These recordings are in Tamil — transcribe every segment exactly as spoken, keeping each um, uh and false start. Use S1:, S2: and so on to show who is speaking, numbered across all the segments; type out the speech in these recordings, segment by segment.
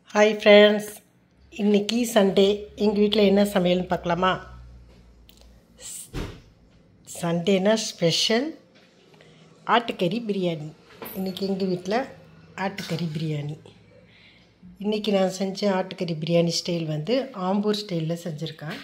S1: ஹாய் ஃப்ரெண்ட்ஸ், இன்றைக்கி சண்டே. எங்கள் வீட்டில் என்ன சமையல்னு பார்க்கலாமா? சண்டேனா ஸ்பெஷல் ஆட்டுக்கறி பிரியாணி. இன்றைக்கி எங்கள் வீட்டில் ஆட்டுக்கறி பிரியாணி. இன்றைக்கி நான் செஞ்ச ஆட்டுக்கறி பிரியாணி ஸ்டைல் வந்து ஆம்பூர் ஸ்டைலில் செஞ்சுருக்கேன்.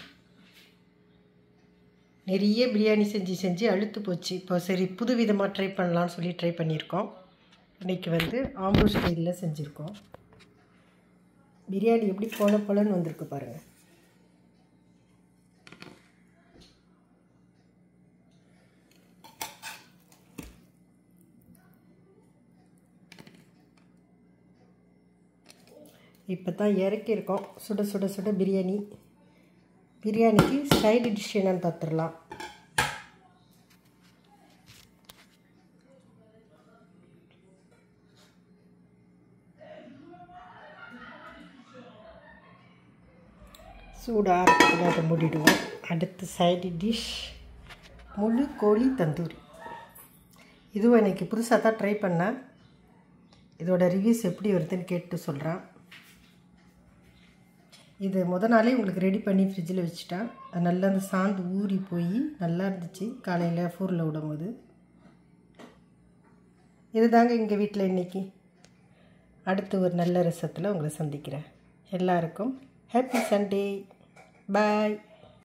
S1: நிறைய பிரியாணி செஞ்சு செஞ்சு அழுத்து போச்சு. இப்போ சரி புது விதமாக ட்ரை பண்ணலான்னு சொல்லி ட்ரை பண்ணியிருக்கோம். இன்றைக்கி வந்து ஆம்பூர் ஸ்டைலில் செஞ்சுருக்கோம். பிரியாணி எப்படி போல போலன்னு வந்திருக்கு பாருங்கள். இப்போ தான் இறக்கியிருக்கோம். சுட சுட சுட பிரியாணி. பிரியாணிக்கு சைடு டிஷ் என்னன்னு பார்த்துடலாம். சூடாக அதை மூடிடுவோம். அடுத்து சைடு டிஷ் முழு கோழி தந்தூரி. இதுவும் எனக்கு புதுசாக தான் ட்ரை பண்ணேன். இதோட ரிவ்யூஸ் எப்படி வருதுன்னு கேட்டு சொல்கிறேன். இது முத நாளே உங்களுக்கு ரெடி பண்ணி ஃப்ரிட்ஜில் வச்சுட்டேன். அது நல்லா அந்த சாந்து ஊறி போய் நல்லா இருந்துச்சு காலையில் ஃபூரில் விடும்போது. இது தாங்க எங்கள் வீட்டில் இன்றைக்கி. அடுத்து ஒரு நல்ல ரசத்தில் உங்களை சந்திக்கிறேன். எல்லாருக்கும் ஹாப்பி சண்டே. பாய்.